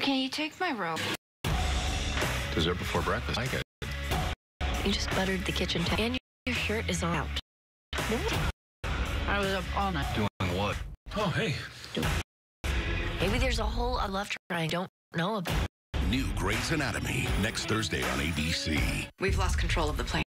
Can you take my robe? Dessert before breakfast. I get it. You just buttered the kitchen table, and your shirt is out. I was up all night. Doing what? Oh, hey. Maybe there's a whole love triangle I don't know about. New Grey's Anatomy, next Thursday on ABC. We've lost control of the plane.